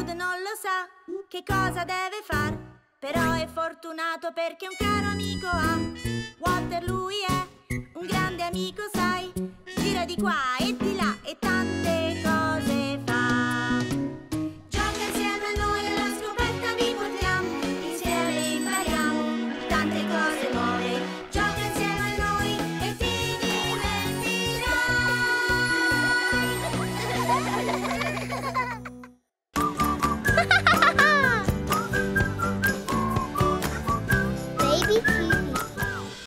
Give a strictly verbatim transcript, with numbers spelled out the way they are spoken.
Jude non lo sa che cosa deve far, però è fortunato perché un caro amico ha. Walter lui è un grande amico, sai, gira di qua e di là